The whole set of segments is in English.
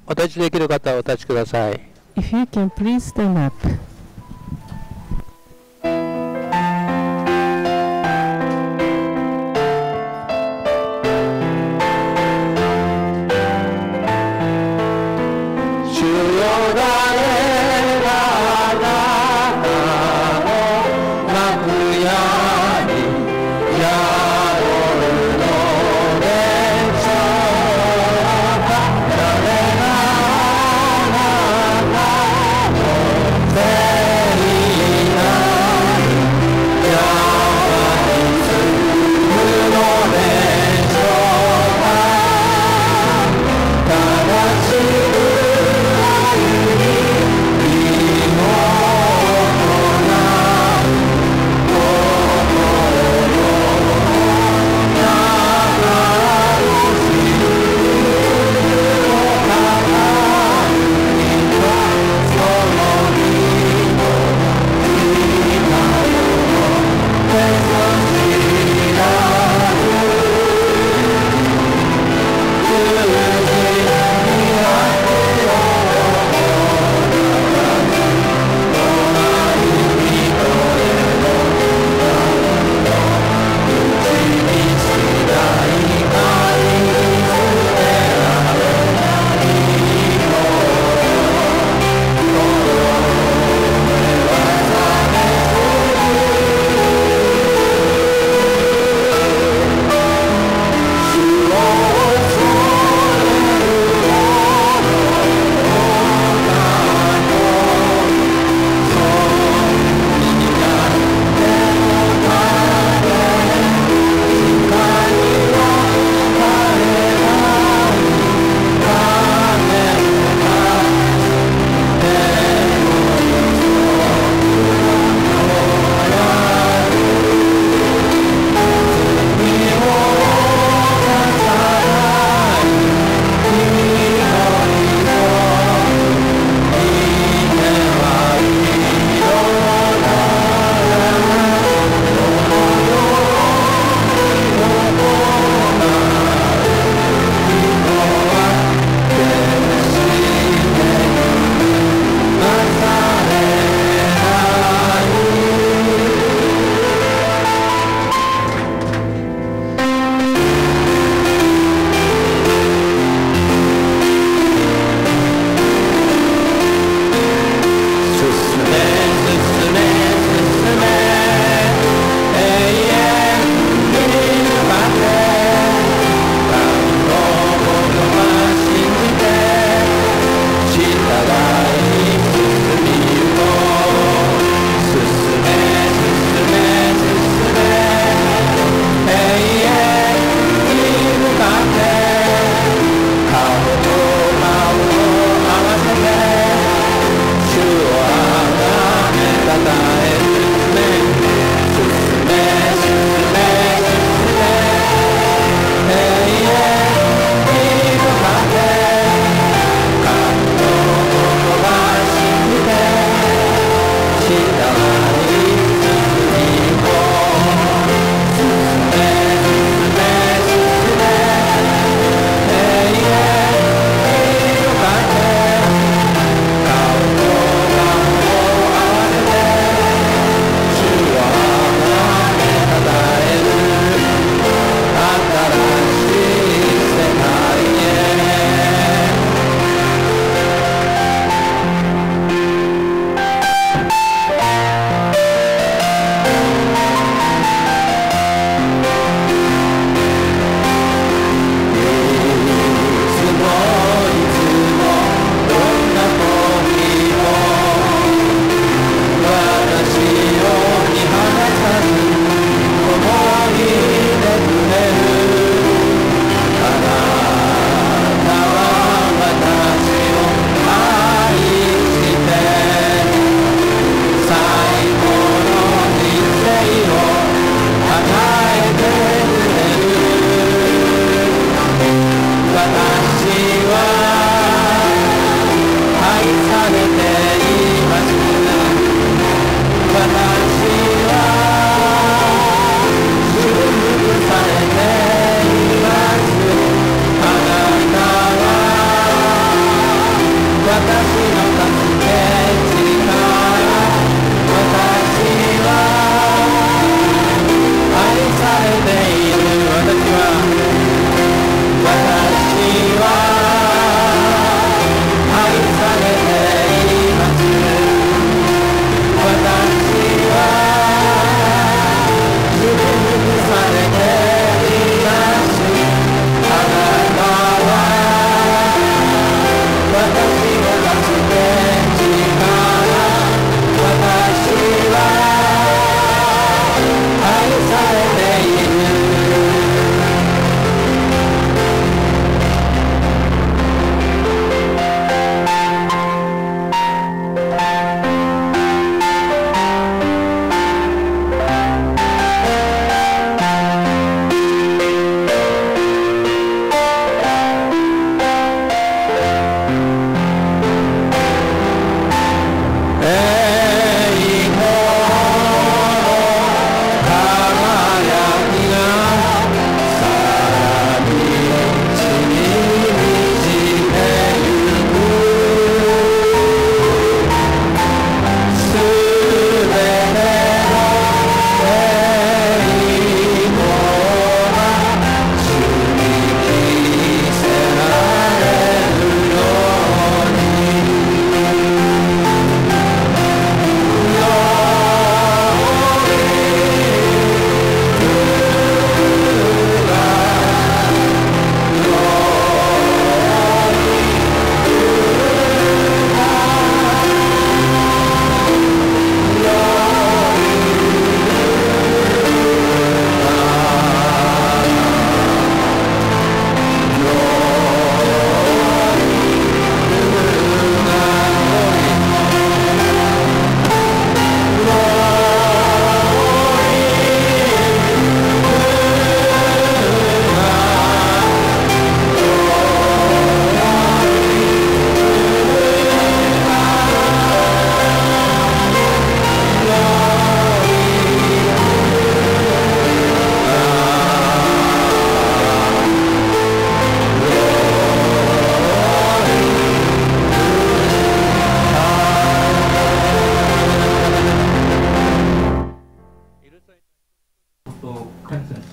お立ちできる方はお立ちください。 If you can please stand up. There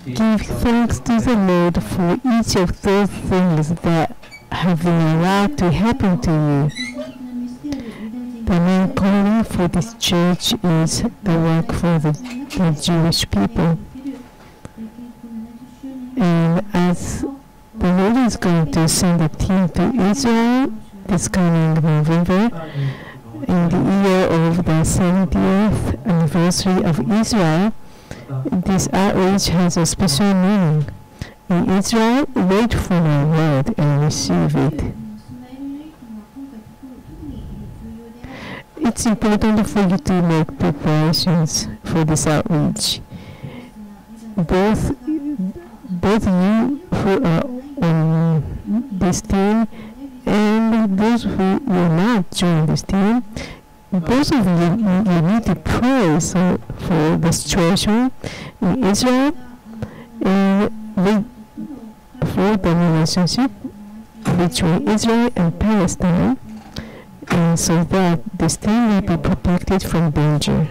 Give thanks to the Lord for each of those things that have been allowed to happen to you. The main calling for this church is the work for the Jewish people. And as the Lord is going to send a team to Israel this coming November, in the year of the 70th anniversary of Israel, this outreach has a special meaning. In Israel, wait for my word and receive it. It's important for you to make preparations for this outreach. Both you who are on this team and those who will not join this team, both of you need to pray for the situation in Israel and for the relationship between Israel and Palestine, and so that this team may be protected from danger.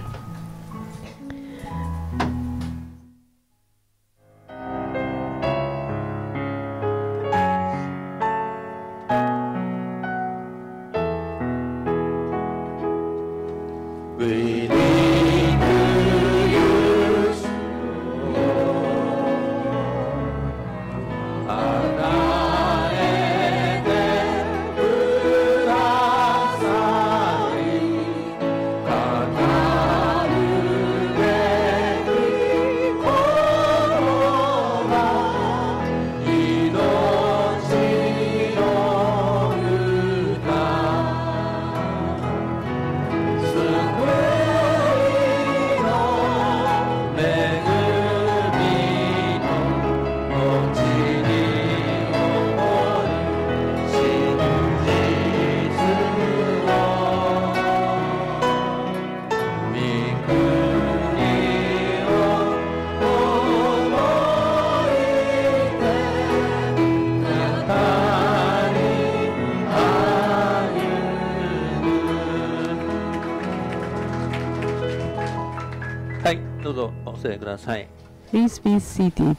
Please be seated.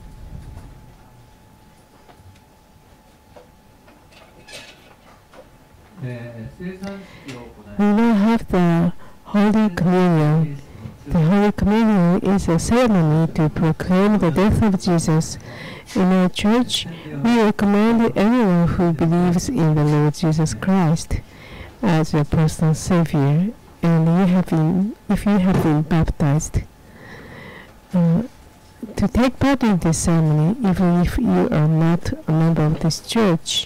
We now have the Holy Communion. The Holy Communion is a ceremony to proclaim the death of Jesus. In our church, we recommend everyone who believes in the Lord Jesus Christ as a personal Savior, and if you have been baptized, to take part in this ceremony, even if you are not a member of this church.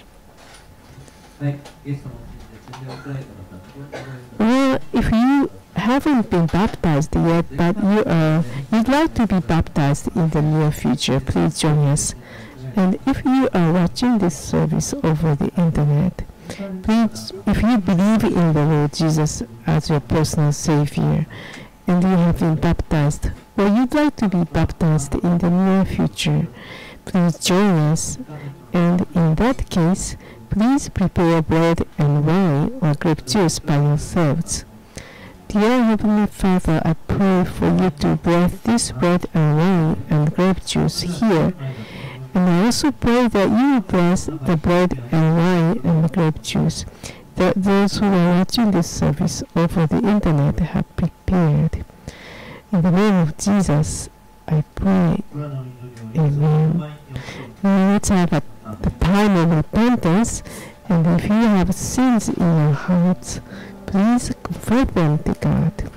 Well, if you haven't been baptized yet, but you'd like to be baptized in the near future, please join us. And if you are watching this service over the internet, please, if you believe in the Lord Jesus as your personal Savior, and you have been baptized, or you'd like to be baptized in the near future, please join us. And in that case, please prepare bread and wine or grape juice by yourselves. Dear Heavenly Father, I pray for you to bless this bread and wine and grape juice here. And I also pray that you will bless the bread and wine and the grape juice that those who are watching this service over the internet have prepared. In the name of Jesus, I pray. Amen. Now let's have the time of repentance, and if you have sins in your hearts, please confess them to God.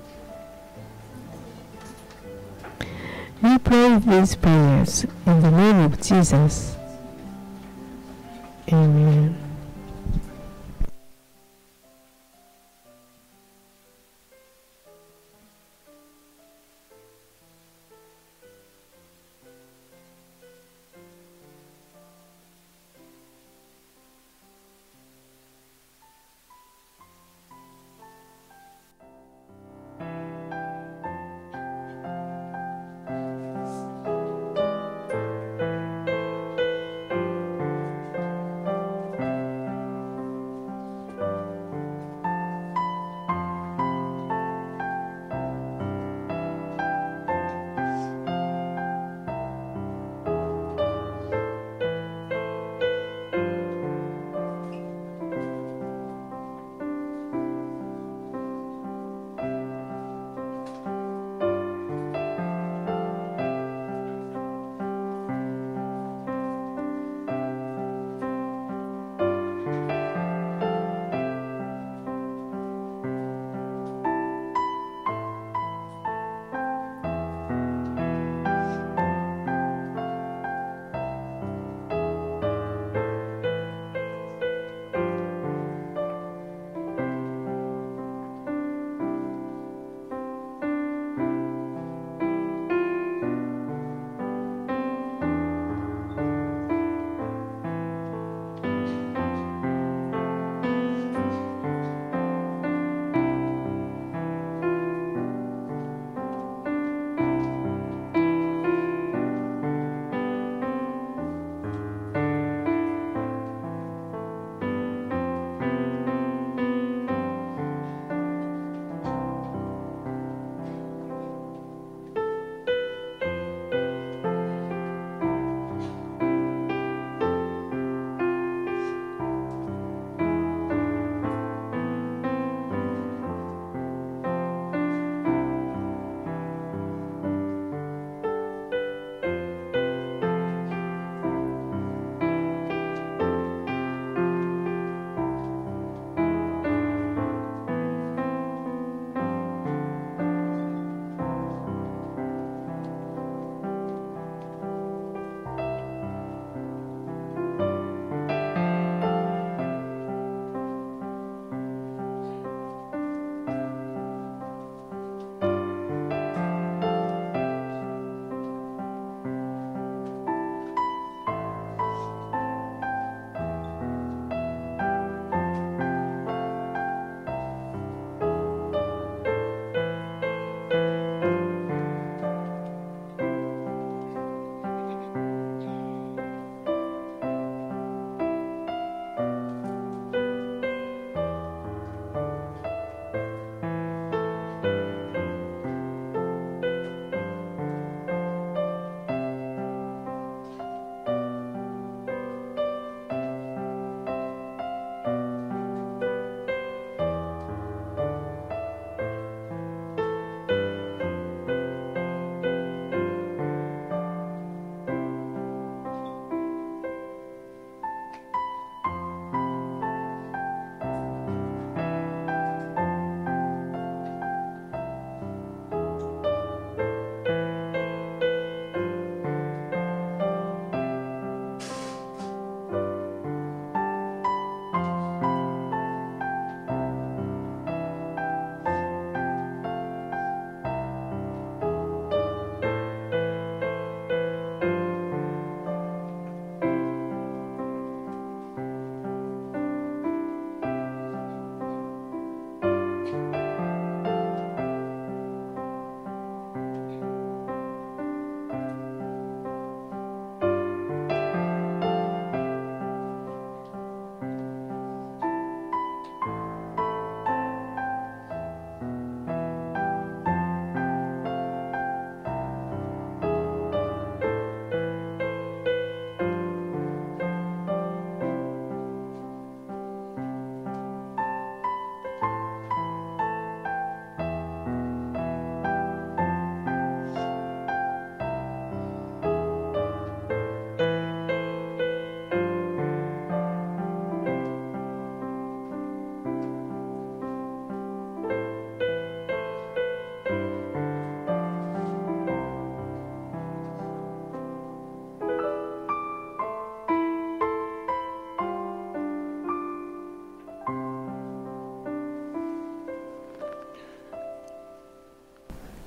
We pray these prayers in the name of Jesus. Amen.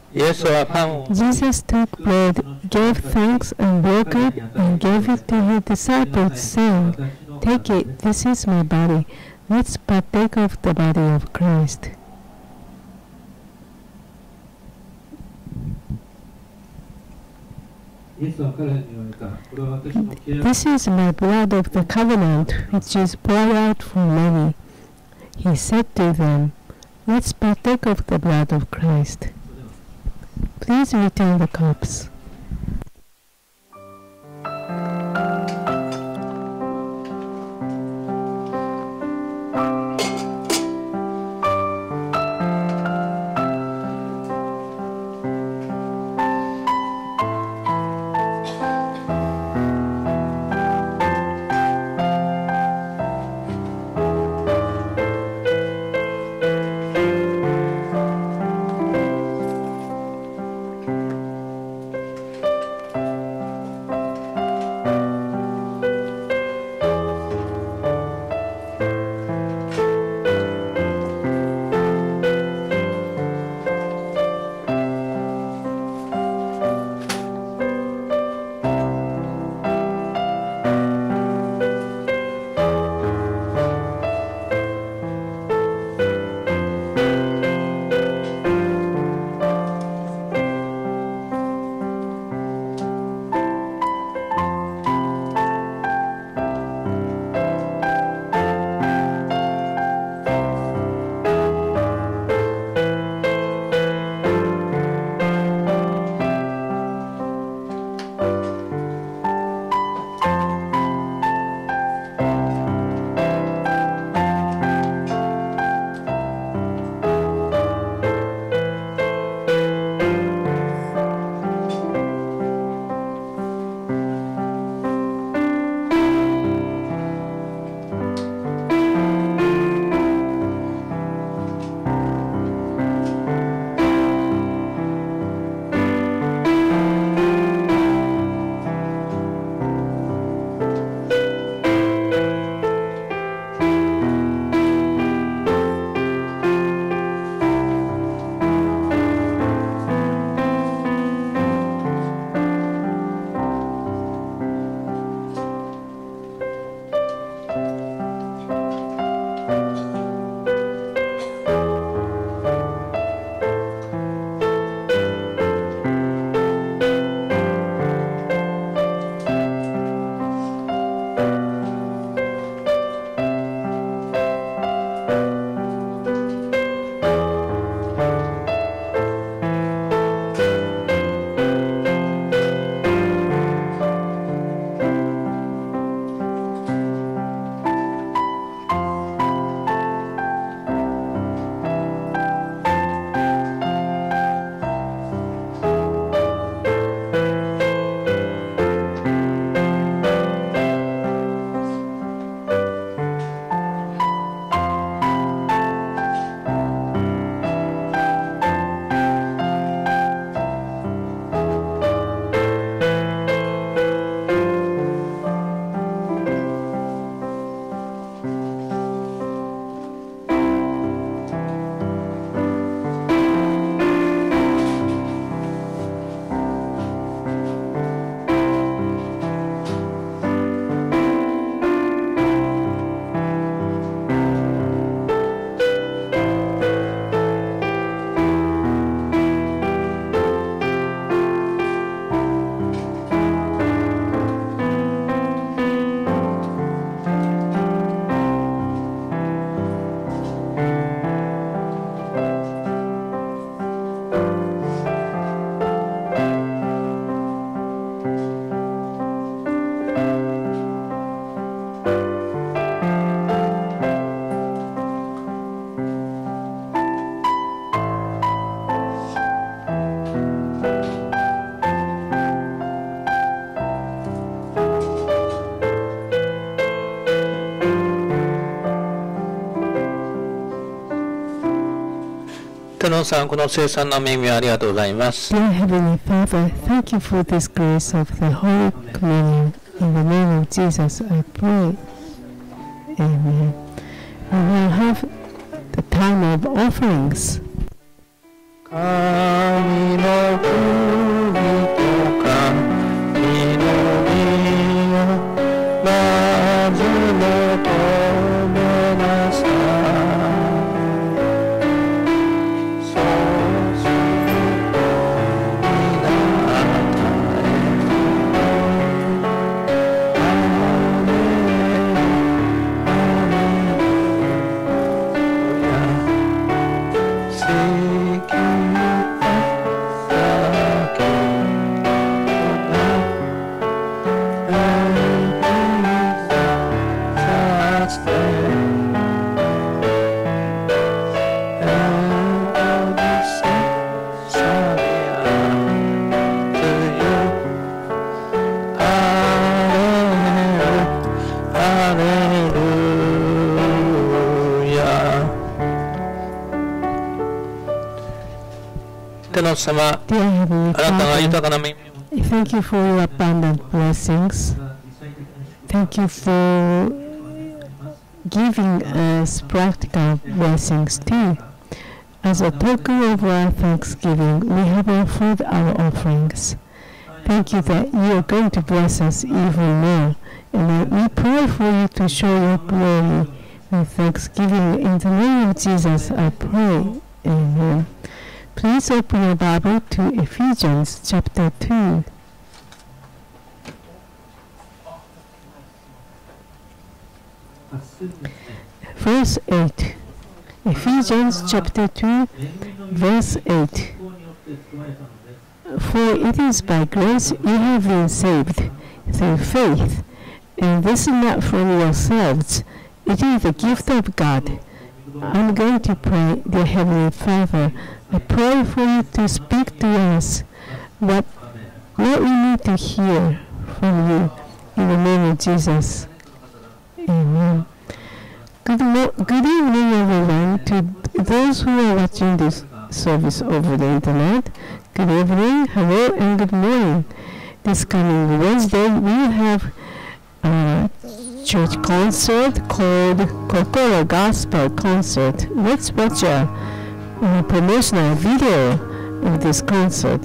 예수와 방 Jesus took bread, gave thanks, and broke it, and gave it to his disciples, saying, "Take it, this is my body. Let's partake of the body of Christ." This is my blood of the covenant, which is poured out for many. He said to them, "Let's partake of the blood of Christ." Please return the cups. 天皇さん、この聖餐の恵みをありがとうございます。 Dear Heavenly Father, thank you for this grace of the Holy Communion. In the name of Jesus, I pray. Amen. We will have the time of offerings. 神の天の様、あ Dear Heavenly なたが Father, 豊かな恵みを thank you for your abundant blessings. Thank you for giving us practical blessings too. As a token of our thanksgiving, we have offered our offerings. Thank you that you are going to bless us even more, and that we pray for you to show your glory with thanksgiving. In the name of Jesus, I pray. Amen. Please open your Bible to Ephesians chapter 2. Verse 8. Ephesians chapter 2, verse 8. For it is by grace you have been saved through faith, and this is not from yourselves. It is the gift of God. I'm going to pray, dear Heavenly Father. I pray for you to speak to us what we need to hear from you in the name of Jesus. Amen. Good evening, everyone. To those who are watching this service over the internet, good evening, hello, and good morning. This coming Wednesday, we will have a church concert called Kokoro Gospel Concert. Let's watch a promotional video of this concert.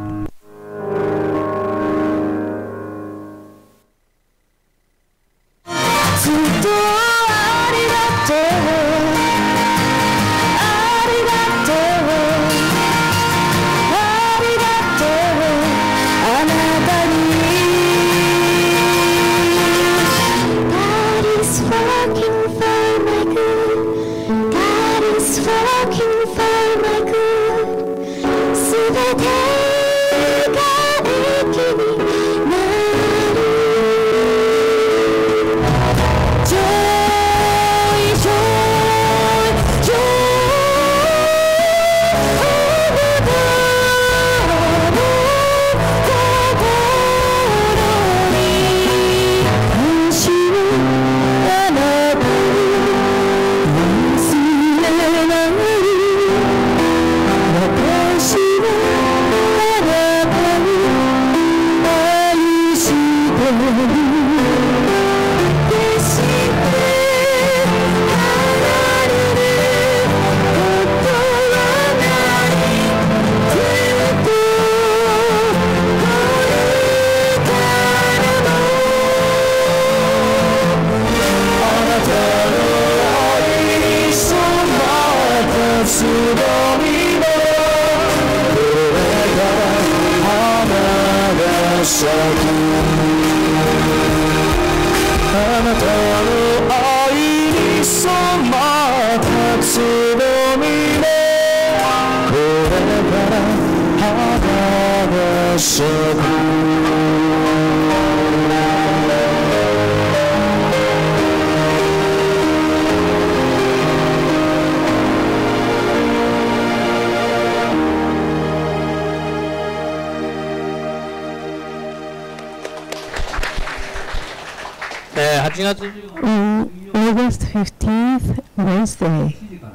On August 15th, Wednesday,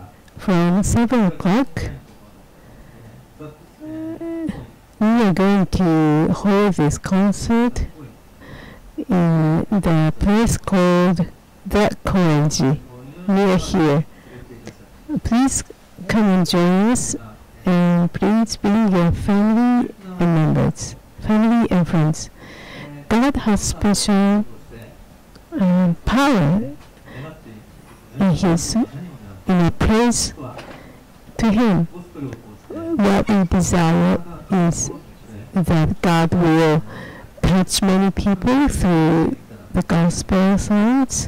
from 7 o'clock, we are going to hold this concert in the place called The Koenji, near here. Please come and join us, and please bring your family and members, family and friends. God has special power in a praise to Him. What we desire is that God will touch many people through the gospel songs.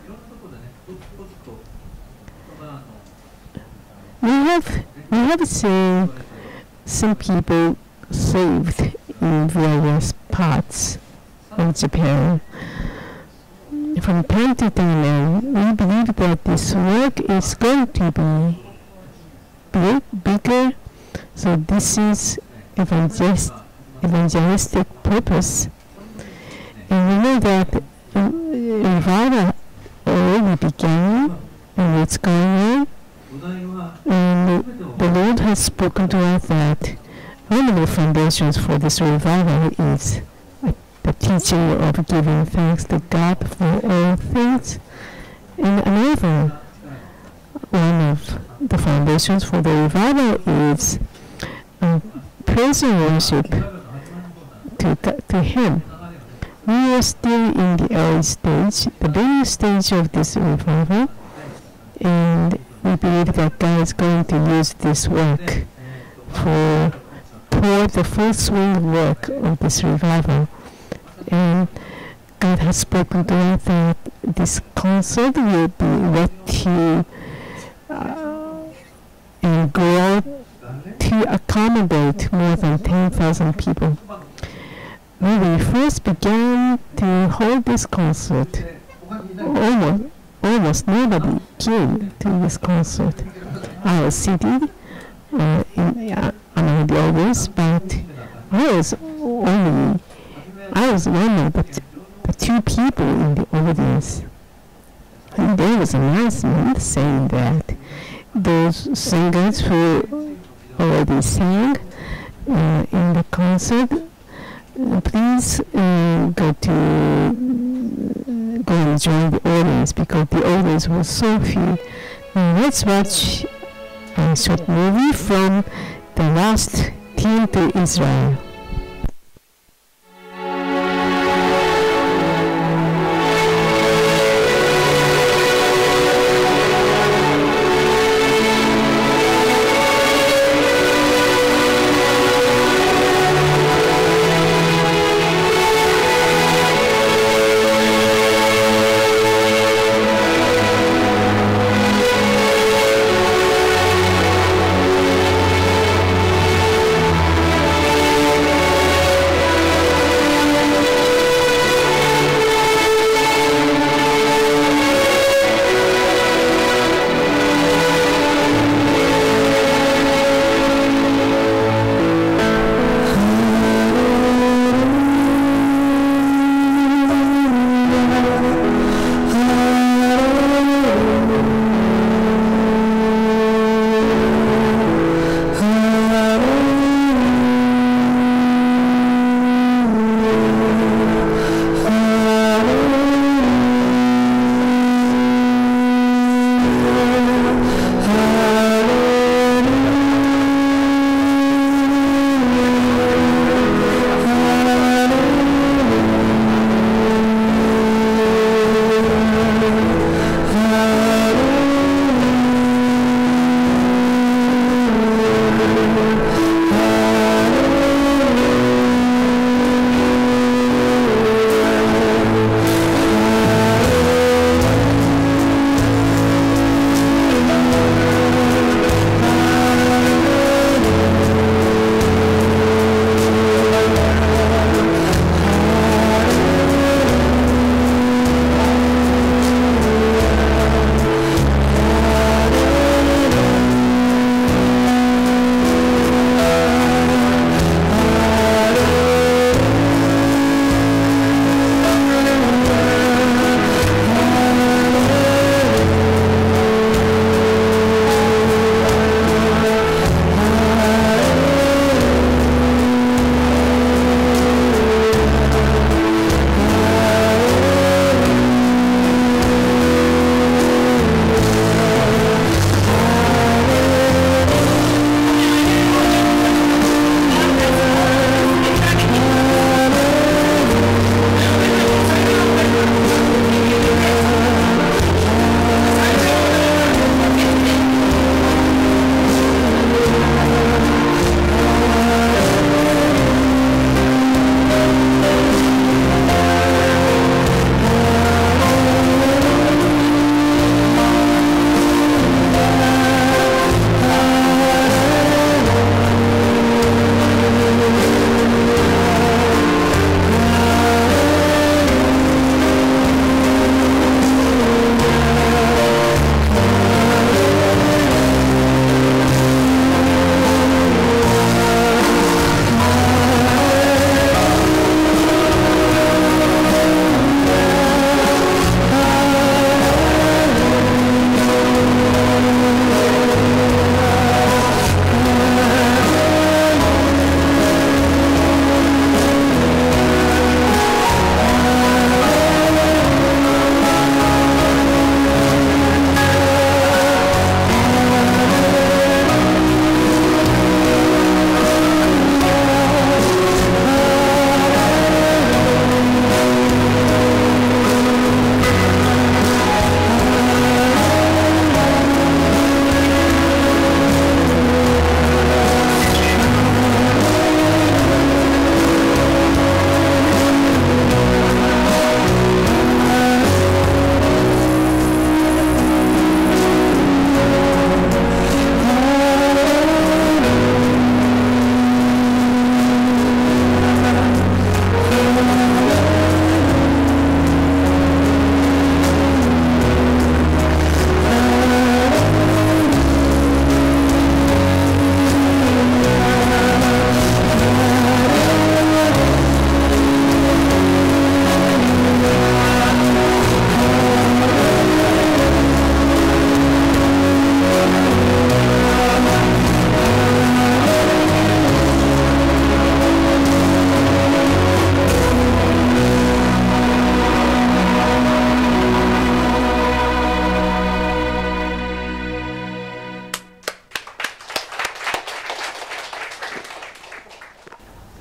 We have seen some people saved in various parts of Japan. From time to time, we believe that this work is going to be bigger. So this is evangelistic purpose. And we know that revival already began and it's going on. And the Lord has spoken to us that one of the foundations for this revival is the teaching of giving thanks to God for all things. And another one of the foundations for the revival is praise and worship to Him. We are still in the early stage, the beginning stage of this revival, and we believe that God is going to use this work toward the full swing work of this revival. And God has spoken to us that this concert will be ready and grow to accommodate more than 10,000 people. When we first began to hold this concert, almost nobody came to this concert. I was seated among the others, but I was one of the two people in the audience. And there was an announcement saying that those singers who already sang in the concert, please go and join the audience, because the audience was so few. Now let's watch a short movie from The Last Team to Israel.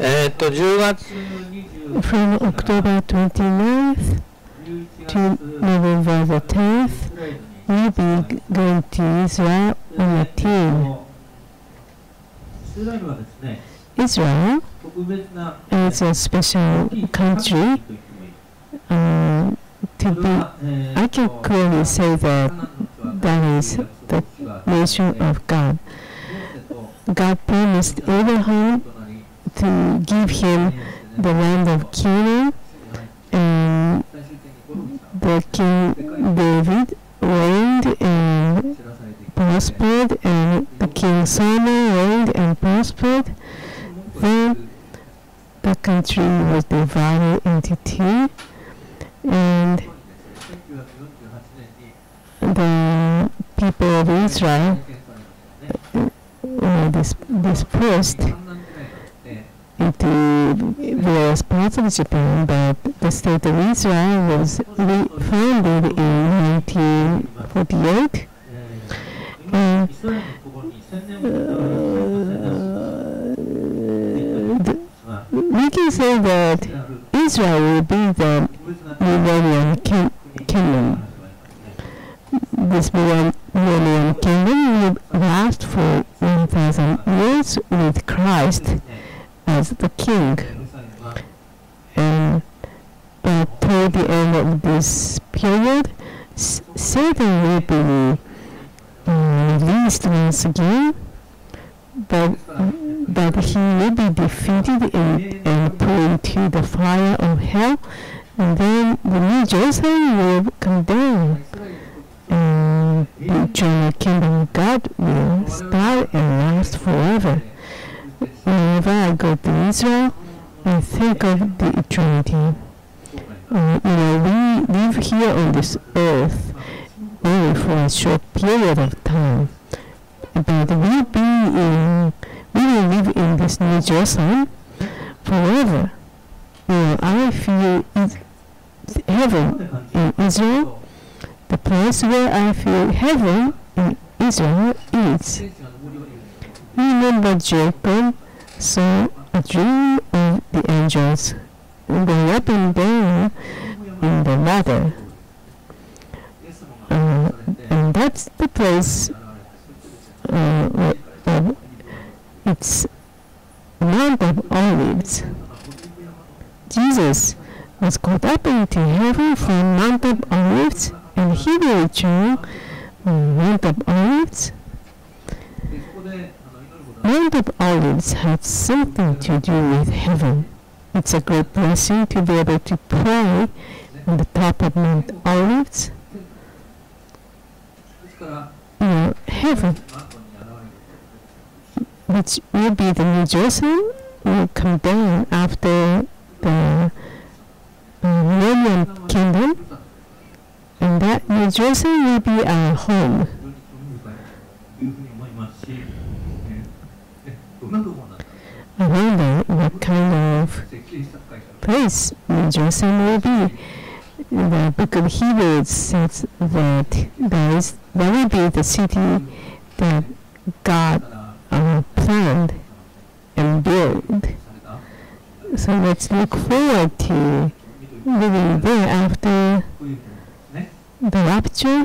10月 from October 29th to November the 10th, we'll be going to Israel on a team. Israel is a special country. I can clearly say that that is the nation of God. God promised Abraham to give him the land of Canaan, and the King David reigned and prospered, and the King Solomon reigned and prospered. Then the country was divided into two, and the people of Israel dispersed into various parts of Japan, but the state of Israel was founded in 1948. We can say that Israel will be the millennium kingdom. This millennium kingdom will last for 1,000 years with Christ as the king. And toward the end of this period, Satan will be released once again, but he will be defeated and put into the fire of hell, and then the New Jerusalem will come down, and the eternal kingdom of God will start and last forever. Whenever I go to Israel, I think of the eternity. We live here on this earth only for a short period of time, but we will live in this New Jerusalem forever. I feel heaven in Israel. The place where I feel heaven in Israel is. Remember Jacob saw a dream of the angels going up and down in the ladder. And that's the place it's Mount of Olives. Jesus was caught up into heaven from Mount of Olives, and he will return on Mount of Olives. Mount of Olives has something to do with heaven. It's a great blessing to be able to pray on the top of Mount Olives. Heaven, which will be the New Jerusalem, will come down after the millennium kingdom, and that New Jerusalem will be our home. I wonder what kind of place New Jerusalem will be. The book of Hebrews says that that will be the city that God planned and built. So let's look forward to living there after the rapture.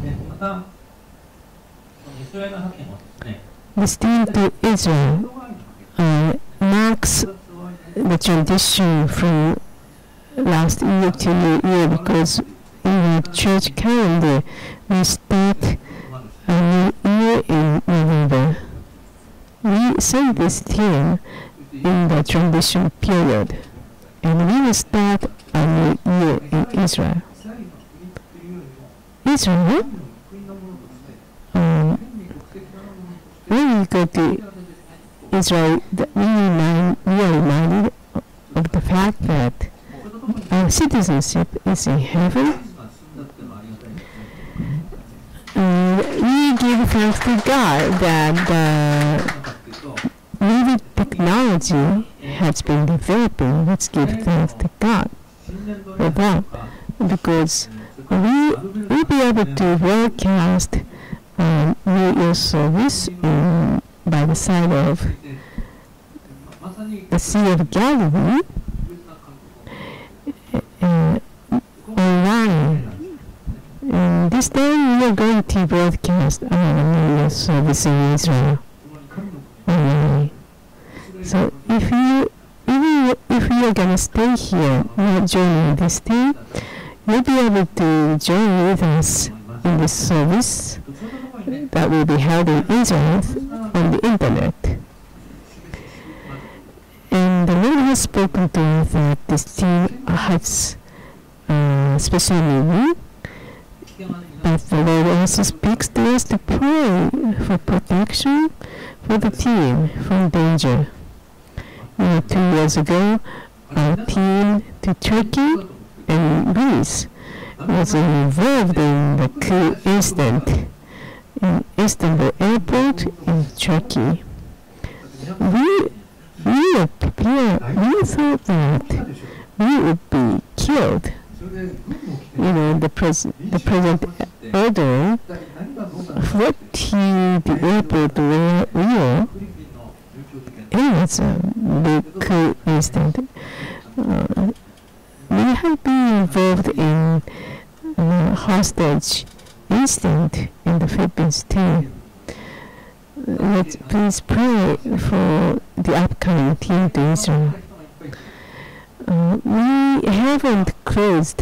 Listening to Israel marks the transition from last year to new year, because in the church calendar we start a new year in November. We sing this tune in the transition period, and we will start a new year in Israel. Israel, when we go to Israel, we are reminded of the fact that our citizenship is in heaven. We give thanks to God that new technology has been developing. Let's give thanks to God for that, because we will be able to broadcast New Year service by the side of the Sea of Galilee online. And this time we are going to broadcast our New Year service in Israel online. So if you are gonna stay here, not joining this team, you'll be able to join with us in this service that will be held in Israel on the internet. And the Lord has spoken to us that this team has special meaning, but the Lord also speaks to us to pray for protection for the team from danger. 2 years ago, our team to Turkey and Greece was involved in the coup incident in Istanbul airport in Turkey. We were prepared. We thought that we would be killed. The President Erdogan fled to the airport where we were. It was a big coup incident. We have been involved in a hostage incident in the Philippines too. Let's please pray for the upcoming team to Israel. We haven't closed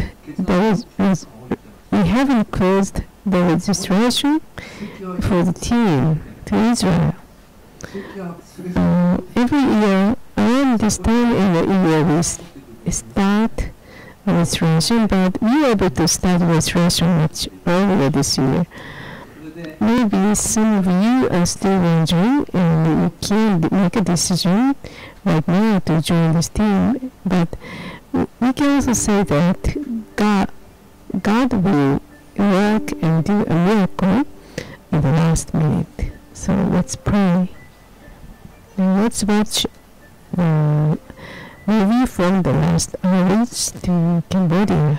the registration for the team to Israel. Every year, around this time in the year, we start registration, but we were able to start registration much earlier this year. Maybe some of you are still wondering, and you can't make a decision right now to join this team, but we can also say that God will work and do a miracle in the last minute. So let's pray. Now let's watch the movie from the last outreach to Cambodia.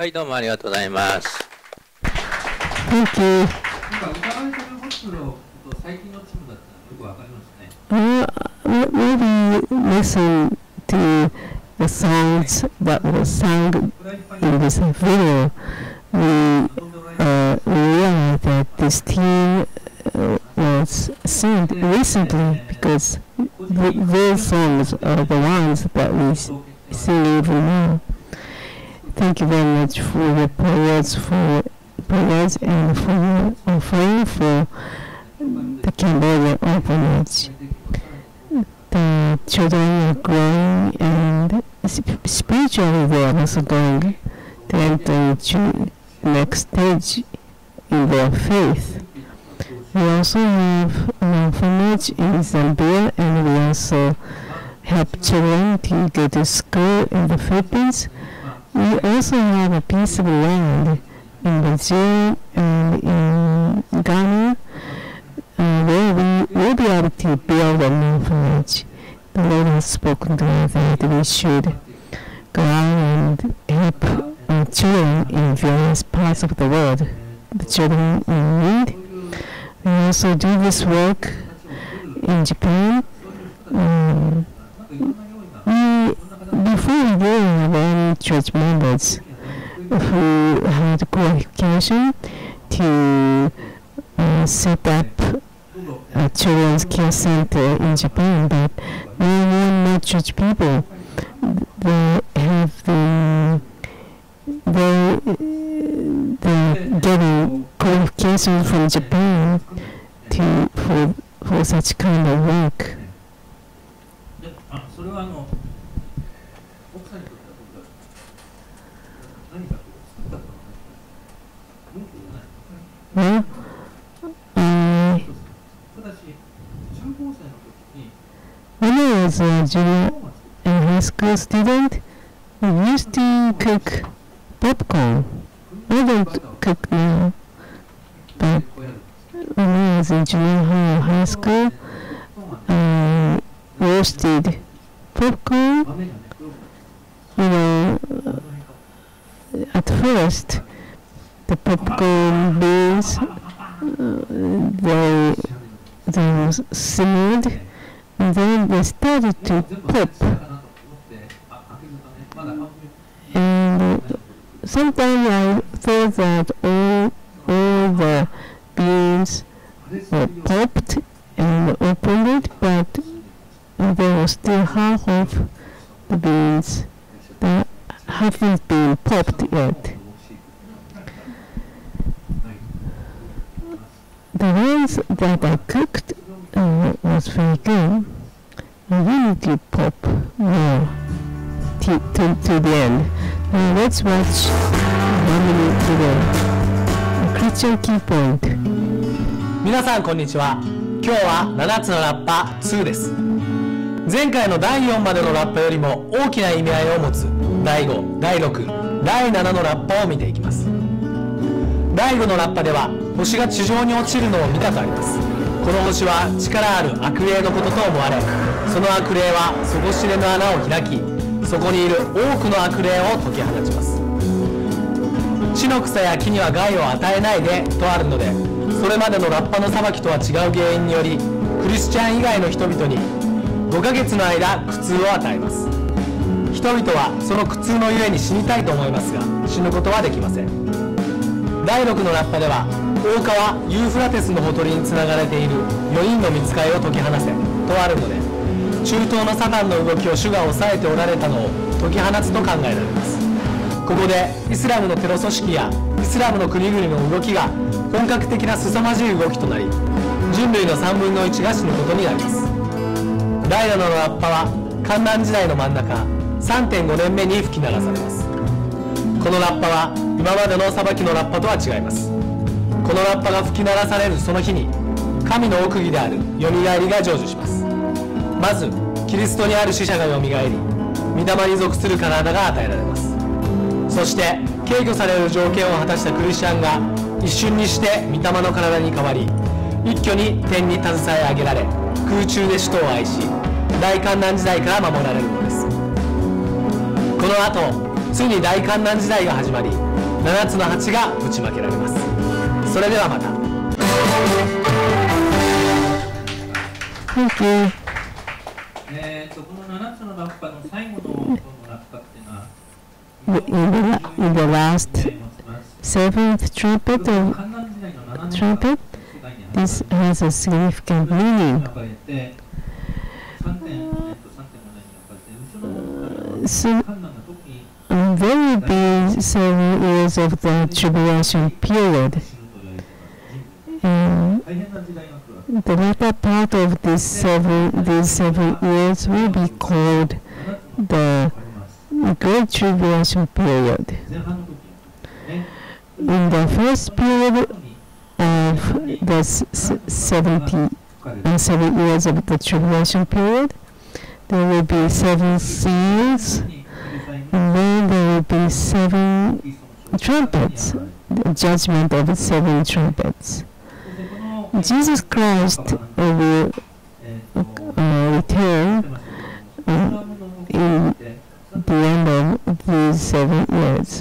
はい、どうもありがとうございます。 Thank you. Maybe listen to the songs that were sung in this video. We realized that this theme was sung recently because those songs are the ones that we sing every now. Thank you very much for your prayers and for your offering for the Cambodia orphanage. The children are growing and spiritually they are also going to enter into the next stage in their faith. We also have an orphanage in Zambia, and we also help children to go to school in the Philippines. We also have a piece of land in Brazil and in Ghana where we will be able to build an orphanage. The Lord has spoken to us that we should go out and help children in various parts of the world, the children in need. We also do this work in Japan. Before we have any church members who had qualification to set up a children's care center in Japan, but more and more church people they're getting qualification from Japan for such kind of work. Well, when I was a junior and high school student, we used to cook popcorn. I don't cook now, but when I was in junior high or high school, I roasted popcorn. You know, at first, the popcorn beans they were simmered, and then they started to pop. And sometimes I thought that all the beans were popped and opened it, but there was still half of the beans that haven't been popped yet. The ones that I cooked was very good. I really did pop more to the end. Let's watch 1 minute today. A Christian key point. 皆さんこんにちは。今日は7つのラッパ2です。前回の第4までのラッパよりも大きな意味合いを持つ第5、第6、第7のラッパを見ていきます。第5のラッパでは星が地上に落ちるのを見たとあります。この星は力ある悪霊のことと思われ、その悪霊は底知れぬ穴を開き、そこにいる多くの悪霊を解き放ちます。地の草や木には害を与えないでとあるので、それまでのラッパの裁きとは違う原因により、クリスチャン以外の人々に5ヶ月の間苦痛を与えます。人々はその苦痛のゆえに死にたいと思いますが、死ぬことはできません。第6のラッパでは大川ユーフラテスのほとりにつながれている4人の御使いを解き放せとあるので、中東のサタンの動きを主が抑えておられたのを解き放つと考えられます。ここでイスラムのテロ組織やイスラムの国々の動きが本格的な凄まじい動きとなり、人類の3分の1が死ぬことになります。第7のラッパは観覧時代の真ん中 3.5 年目に吹き鳴らされます。このラッパは今までの裁きのラッパとは違います。このラッパが吹き鳴らされるその日に神の奥義であるよみがえりが成就します。まずキリストにある死者がよみがえり、御霊に属する体が与えられます。そして敬挙される条件を果たしたクリスチャンが一瞬にして御霊の体に変わり、一挙に天に携え上げられ、空中で使徒を愛し、大観覧時代から守られるのです。この後ついに大観覧時代が始まり、 7つの鉢が打ちまけられます。それではまた。 Thank you. この7つのラッパの最後のラッパっていうのは、 In the last seventh trumpet, this has a significant meaning. So, there will be 7 years of the tribulation period. And the latter part of these 7 years will be called the Great Tribulation period. In the first period of the 7 years of the tribulation period, there will be 7 seals, and then there will be 7 trumpets, the judgment of 7 trumpets. Jesus Christ will return in the end of these 7 years.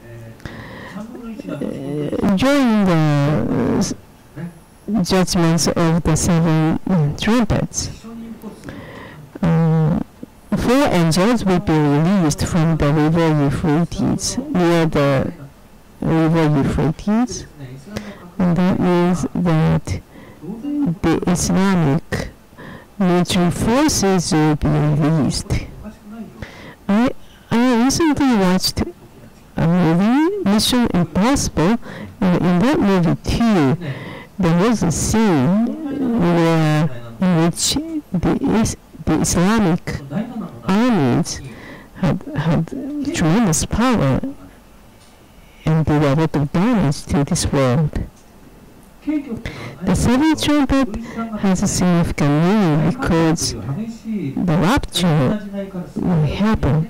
During the judgments of the 7 trumpets, 4 angels will be released from the river Euphrates, near the river Euphrates, and that means that the Islamic military forces will be released. I recently watched a movie, Mission Impossible, and in that movie too, there was a scene in which the Islamic armies had tremendous power and did a lot of damage to this world. The 7th trumpet has a significant meaning because the rapture will happen.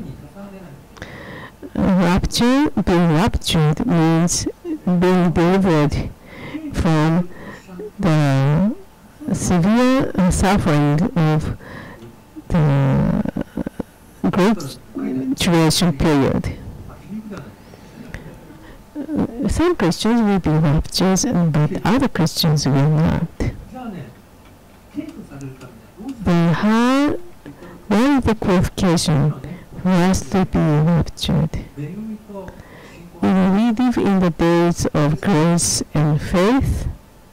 Being raptured means being delivered from the severe suffering of the Great Tribulation period. Some Christians will be raptured, but other Christians will not. They have one of the qualifications for us to be raptured. We live in the days of grace and faith.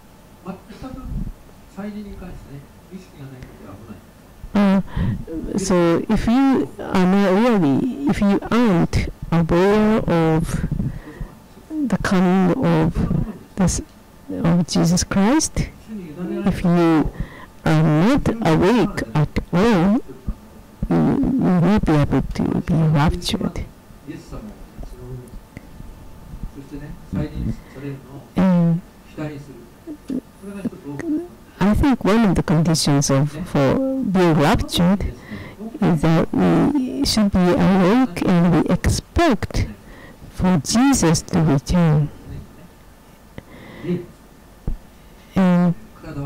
So if you aren't aware of the coming of Jesus Christ, if you are not awake at all, you will not be able to be raptured. And I think one of the conditions for being raptured is that we should be awake and we expect for Jesus to return. And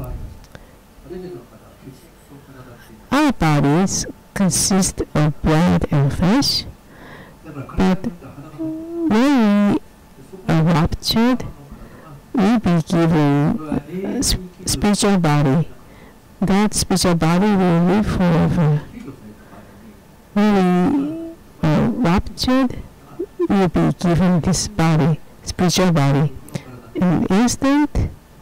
our bodies consist of blood and flesh, but when we are raptured, we'll be given a spiritual body. That spiritual body will live forever. When we are raptured, we'll be given this body, spiritual body. In an instant,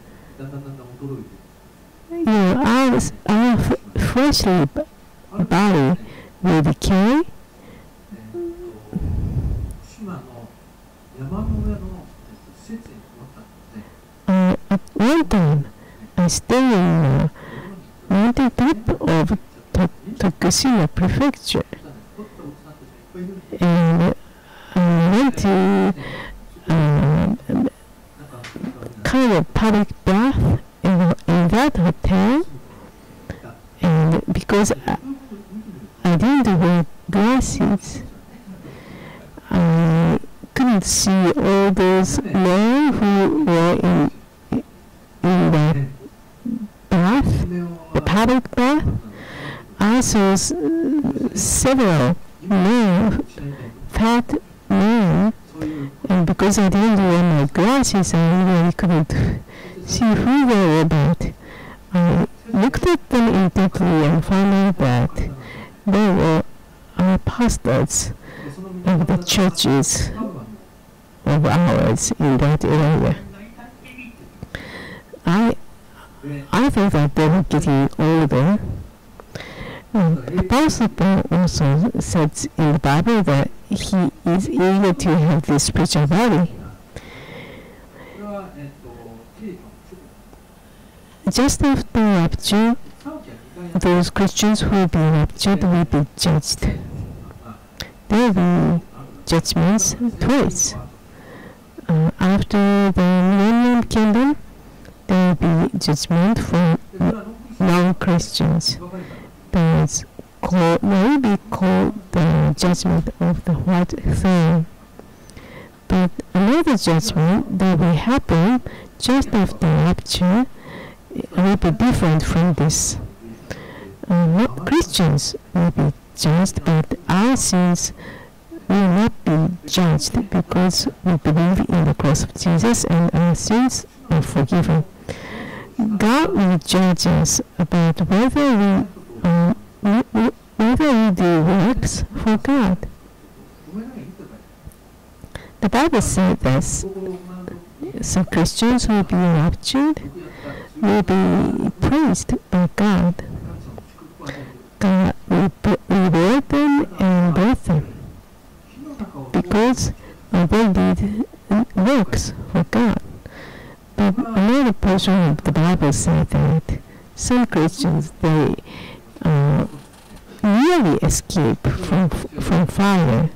our fleshly body will decay. At one time, I stayed in a mountain top of Tokushima Prefecture, and I went to kind of public bath in that hotel, and because I didn't wear glasses, I couldn't see all those men who were in the bath, the public bath. I saw several men, fat men, and And because I didn't wear my glasses, I really couldn't see who they were about. I looked at them intently and found out that they were pastors of the churches of ours in that area. I thought that they were getting older. Apostle Paul also says in the Bible that he is eager to have this spiritual body. Just after rapture, those Christians who will be raptured will be judged. There will be judgments twice. After the millennium kingdom, there will be judgment for non-Christians. That will be called the judgment of the white throne. But another judgment that will happen just after rapture will be different from this. Christians will be judged, but our sins will not be judged because we believe in the cross of Jesus and our sins are forgiven. God will judge us about whether we do works for God. The Bible says that some Christians will be raptured, will be praised by God. God will reward them and bless them because they did works for God. But another portion of the Bible says that some Christians, they nearly escape from fire.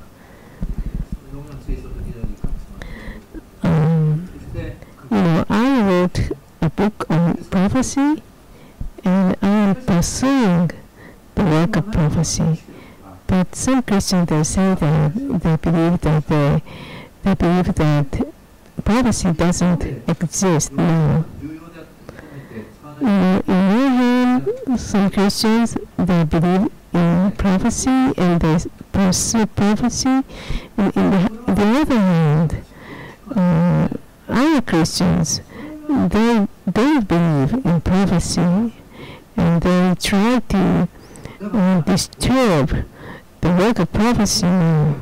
I wrote a book on prophecy, and I am pursuing the work of prophecy. But some Christians, they say that they believe that prophecy doesn't exist now. In one hand, some Christians, they believe in prophecy and they pursue prophecy, and in the other hand, other Christians, they don't believe in prophecy and they try to disturb the work of prophecy now.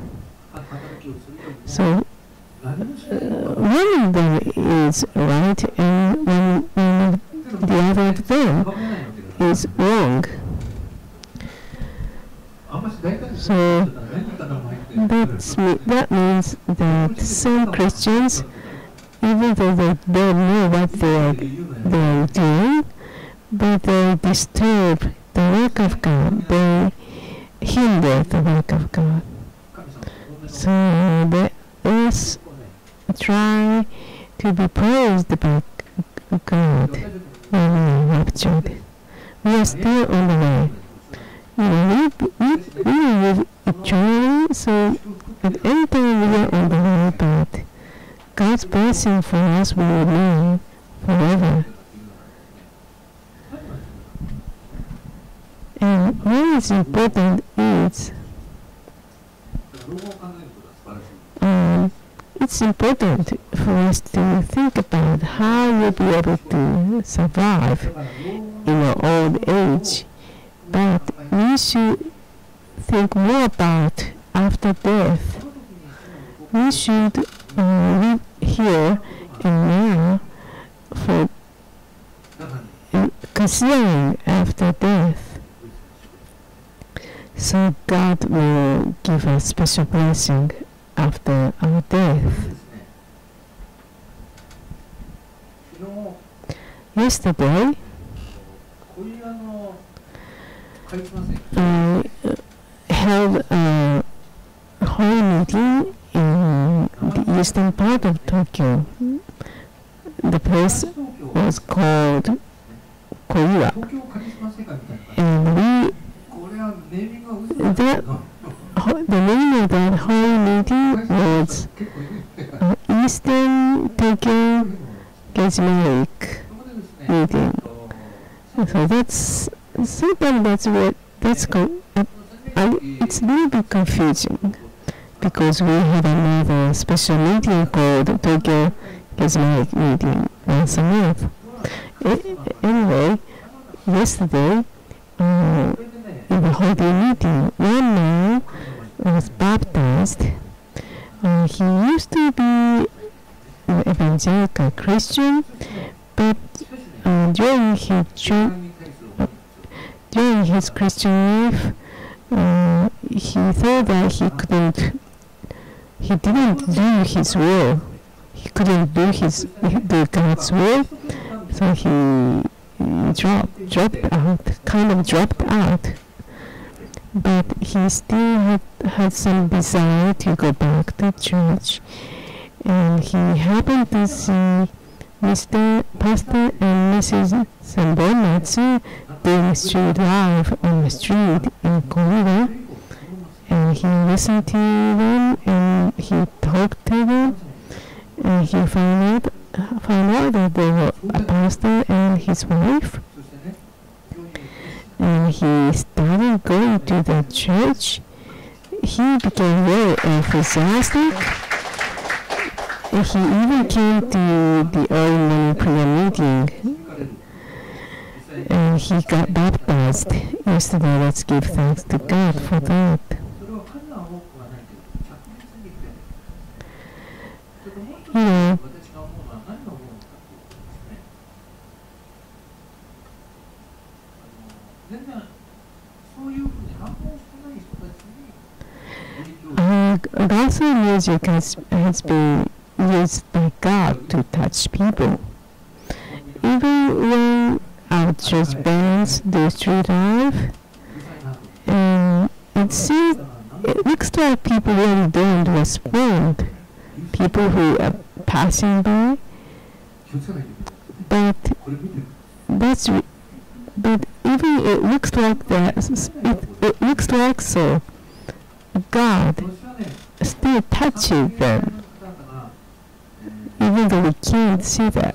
So one of them is right and one the other of them is wrong. So that means that some Christians, even though they don't know what they are doing, but they disturb the work of God, they hinder the work of God. So let's try to be praised by God when we are raptured. We are still on the way. We live eternally, so at any time we are on the way, but God's blessing for us will remain forever. And what is important is it's important for us to think about how we'll be able to survive in our old age, but we should think more about after death. We should live here and now for considering after death. So God will give us special blessing after our death. Yesterday, I held a holy meeting in the eastern part of Tokyo. The place was called Koiwa, and the name of that holy meeting was Eastern Tokyo Charismatic Meeting. So that's sometimes it's a little bit confusing because we had another special meeting called Tokyo Charismatic Meeting once a month. Anyway, yesterday, in the Holy Meeting, one man was baptized. He used to be an evangelical Christian, but during his Christian life, he thought that he didn't do his will. He couldn't do God's will, so he dropped out. But he still had some desire to go back to church, and he happened to see Mr. Pastor and Mrs. Sanbonatsu doing street live on the street in Korea, and he listened to them and he talked to them, and he found out that they were a pastor and his wife, and he started going to the church. He became very enthusiastic. He even came to the early morning prayer meeting, and he got baptized yesterday. Let's give thanks to God for that. You know, gospel music has been used by God to touch people. Even when our church bands do street live, and it looks like people really don't respond. People who are passing by, but even it looks like that. It looks like so. God still touches them, even though we can't see that.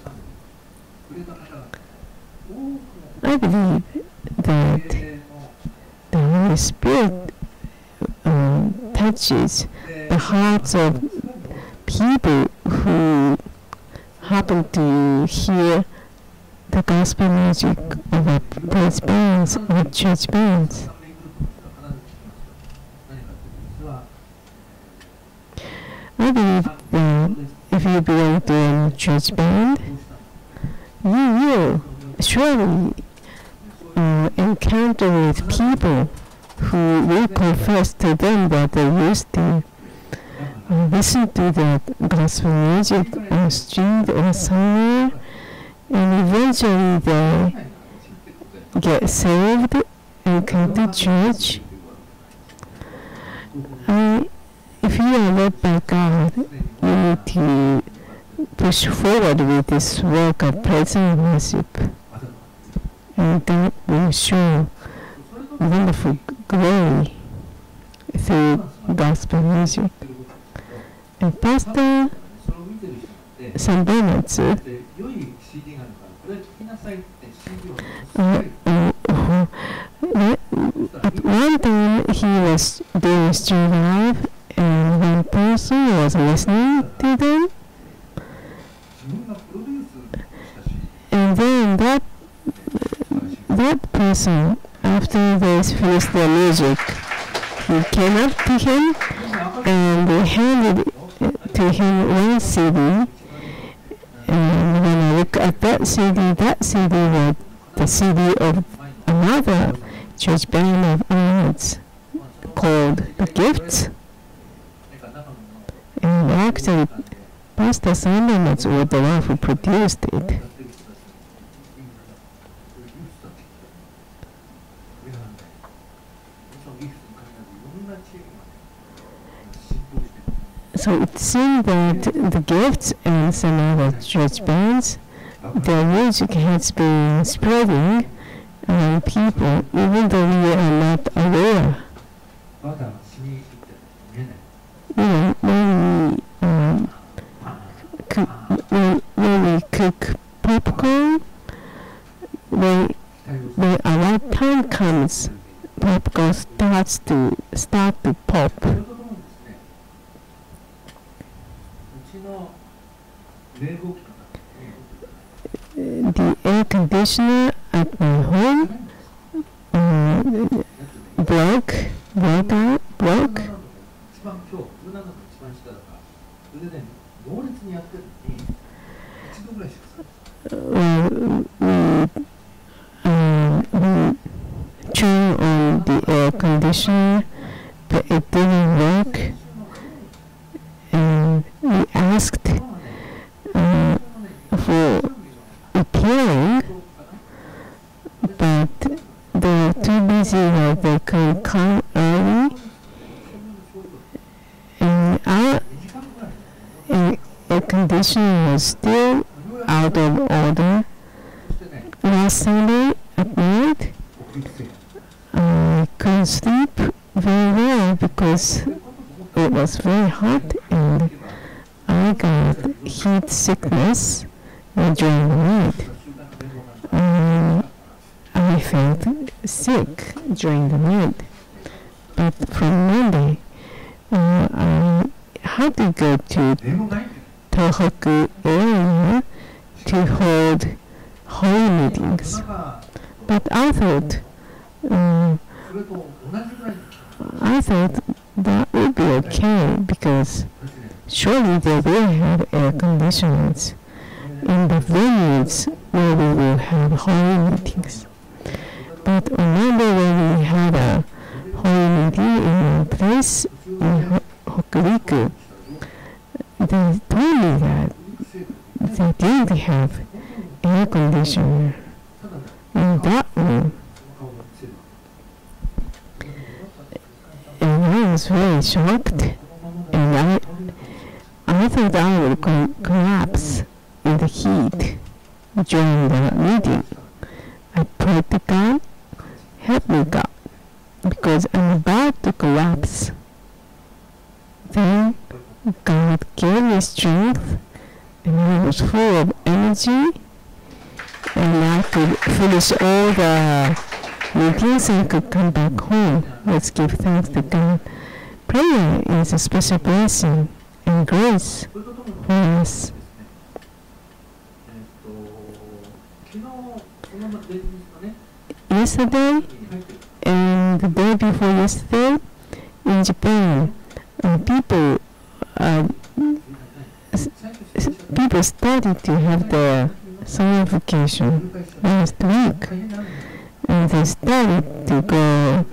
I believe that the Holy Spirit touches the hearts of people who happen to hear the gospel music of our praise bands or church bands. I believe that if you belong to a church band, you will surely encounter with people who will confess to them that they used to listen to the gospel music on the street or somewhere, and eventually they get saved and come to church. If you are led by God, you need to push forward with this work of praise and worship, and God will show wonderful glory through gospel music. And Pastor Sanbonatsu, at one time he was doing street live, and one person was listening to them, and then that person, after they finished their music, he came up to him and they handed to him one CD, and when I look at that CD was the CD of another church band of ours called The Gifts. And actually, Pastor Sanbonatsu was the one who produced it. So it seems that The Gifts and some other church bands, their music has been spreading among people, even though we are not aware. When we cook popcorn, when our time comes, popcorn start to pop. the air conditioner at my home broke. We turned on the air conditioner, but it didn't work. And we asked for repairing, but they were too busy that they couldn't come early. And our air conditioner was still out of order. Last Sunday at night, I couldn't sleep very well because it was very hot and I got heat sickness during the night. I felt sick during the night. But from Monday, I had to go to Tohoku area to hold Holy meetings. But I thought that would be okay because surely they will have air conditioners in the venues where we will have Holy meetings. But on Monday when we had a Holy meeting in a place in Hokuriku, they told me that they didn't have air conditioner in that room. And I was very shocked, and I thought I would collapse in the heat during the meeting. I prayed to God, help me God, because I'm about to collapse. Then God gave me strength, and I was full of energy, and I could finish all the meetings and could come back home. Let's give thanks to God. Prayer is a special blessing and grace for us. Yesterday and the day before yesterday in Japan, people started to have their summer vacation last week, and they started to go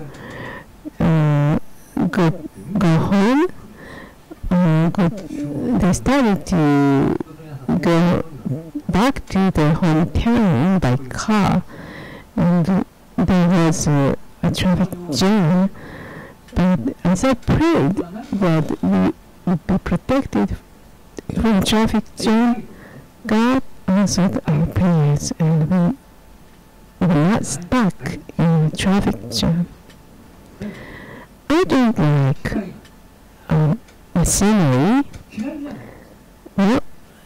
home. They started to go back to their hometown by car, and there was a traffic jam. But as I prayed that we would be protected from traffic jam, God answered our prayers, and we were not stuck in traffic jam. I don't like machinery. Well,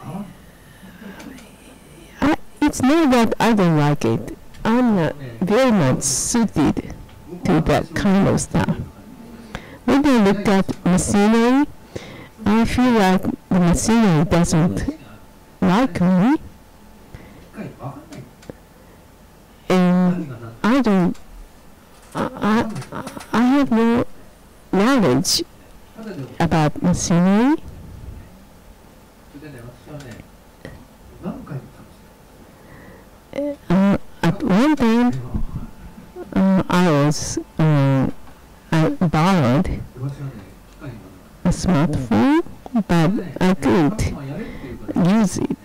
it's not that I don't like it. I'm not very much suited to that kind of stuff. When I look at machinery, I feel like the machinery doesn't like me, and I have no knowledge about machinery. At one time, I borrowed a smartphone, but I couldn't use it.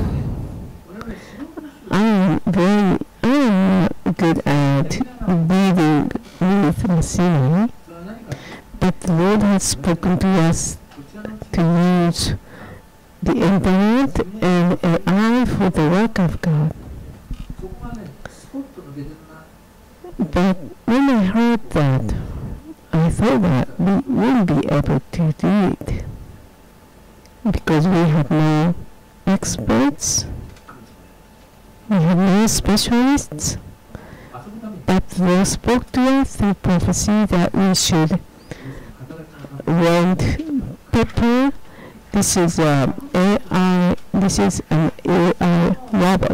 I am not good at dealing with machinery, but the Lord has spoken to us to use the internet and AI for the work of God. But when I heard that, I thought that we wouldn't be able to do it because we have no experts, we have no specialists. But the Lord spoke to us through prophecy that we should rent paper. This is this is an AI robot.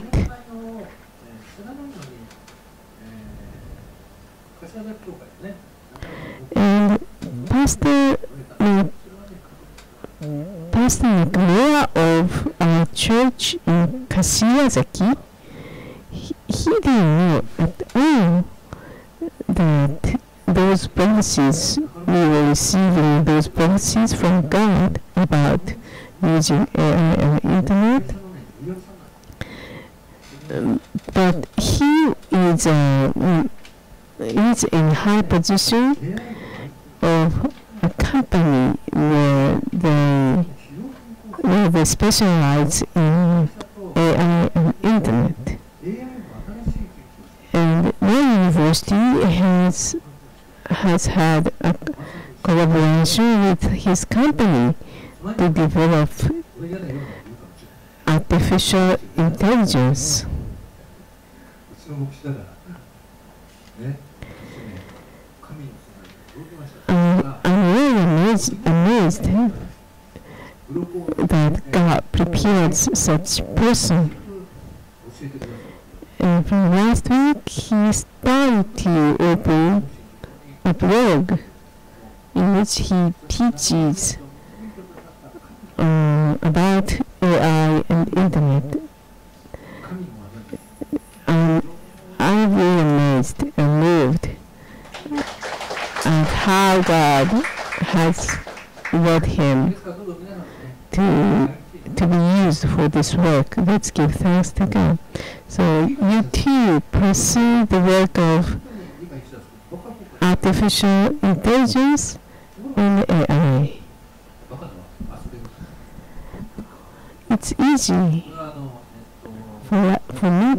And Pastor McNair of our church in Kashiwazaki, he didn't know at all that those promises, we were receiving those promises from God about using AI and internet. But he is in high position of a company where they specialize in AI and internet. And my university has had a collaboration with his company to develop artificial intelligence. I'm really amazed that God prepared such person. And from last week, he started to open a blog in which he teaches about AI and internet. I'm really amazed and moved at how God has led him to be used for this work. Let's give thanks to God. So you too pursue the work of artificial intelligence and AI. It's easy for me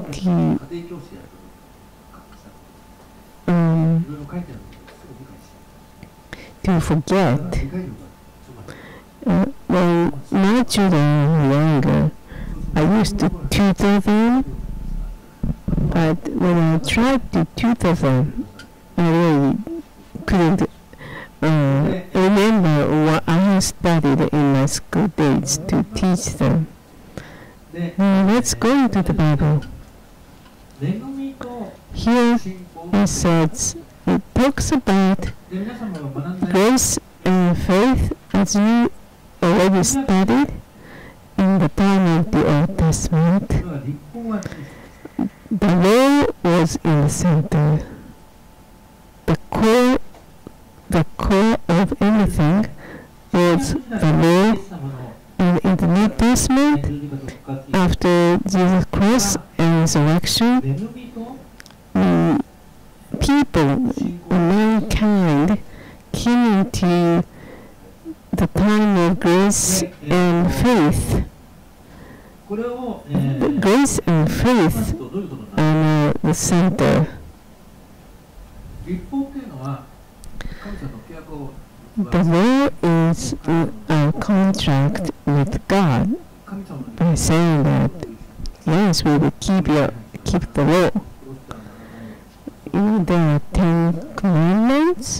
to forget. When my children were younger, I used to tutor them, but when I tried to tutor them, I really couldn't remember what I had studied in my school days to teach them. Now let's go into the Bible. Here it talks about grace and faith as you already studied in the time of the Old Testament. The law was in the center. The core of everything was the law. And in the New Testament, after Jesus Christ and resurrection, people, mankind, came into the time of grace and faith. Grace and faith are the center. The law is our contract with God by saying that yes, we will keep the law. There are 10 commandments.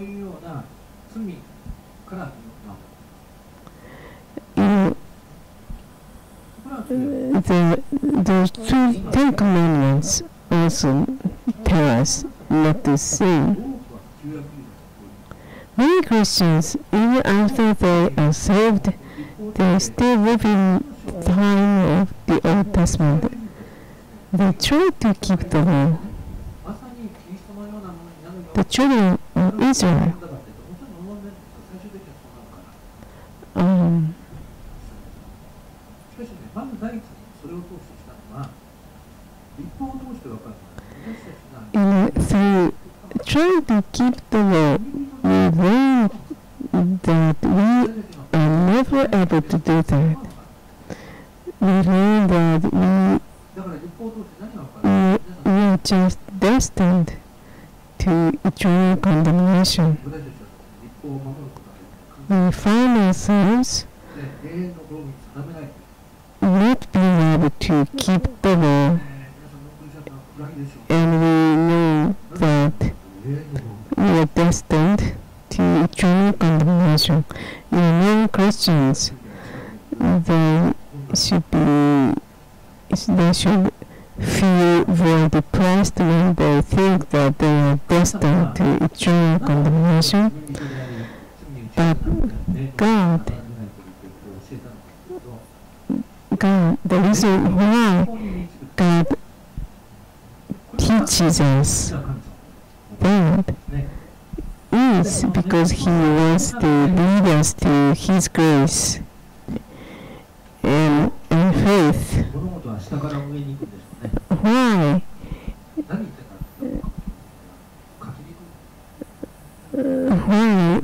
The 10 commandments also tell us not to sin. Many Christians, even after they are saved, they still live in the time of the Old Testament. They try to keep the law. The children of Israel through trying to keep the law, we learn that we are never able to do that. We learn that we are just destined to eternal condemnation. We find ourselves not being able to keep the law, and we know that we are destined to eternal condemnation. In non-Christians, they should be they should feel very depressed when they think that they are destined to eternal condemnation. But God, the reason why God teaches us that is because He wants to lead us to His grace and faith. Why? Why?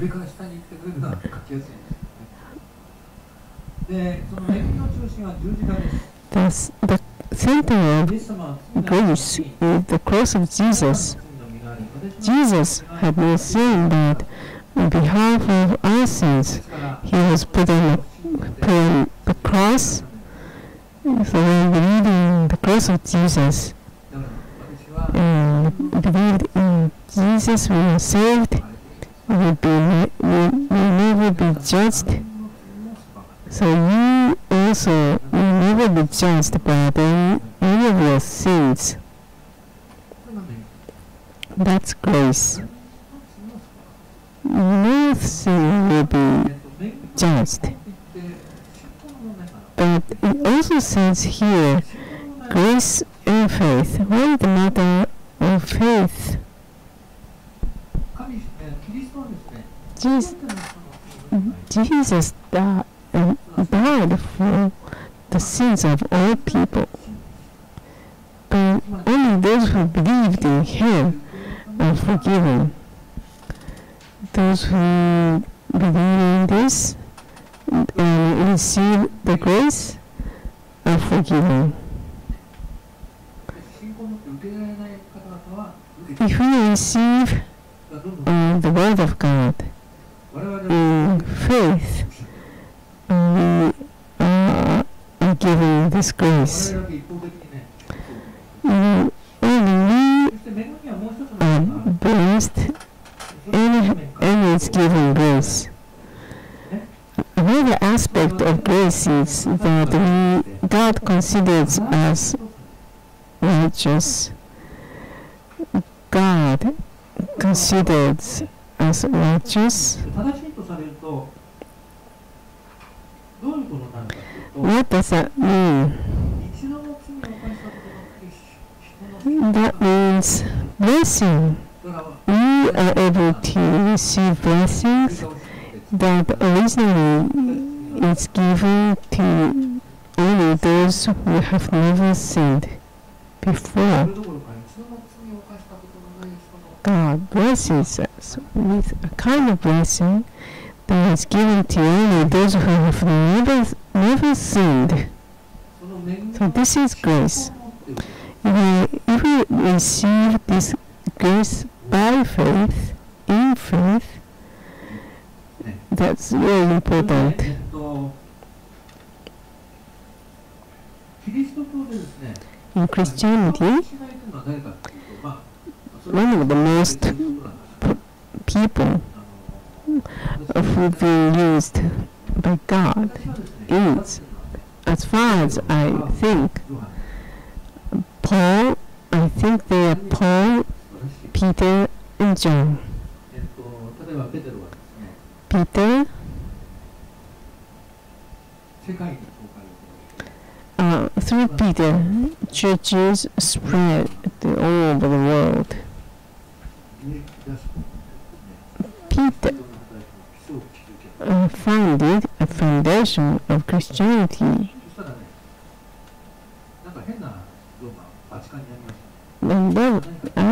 The center of grace is the cross of Jesus. Jesus had no sin, but on behalf of our sins, He was put on the cross. So when believing the cross of Jesus and believed in Jesus, we are saved. We will never be judged. So you also will never be judged by any of your sins. That's grace. No sin will be judged. But it also says here, grace and faith. What is the matter of faith? Jesus died for the sins of all people. But only those who believed in Him are forgiven. Those who believe in this and receive the grace are forgiven. If we receive the Word of God in faith, we are given this grace. Only we are blessed and is given grace. Another aspect of grace is that God considers us righteous. God considers us righteous. What does that mean? That means blessing. We are able to receive blessings that originally is given to only those who have never sinned before. God blesses us with a kind of blessing that is given to only those who have never sinned. So this is grace. If we receive this grace by faith, in faith, that's very important. In Christianity, one of the most people who've been used by God is, as far as I think, Paul. I think they are Paul, Peter, and John. Peter, through Peter, churches spread all over the world. Peter founded a foundation of Christianity. And then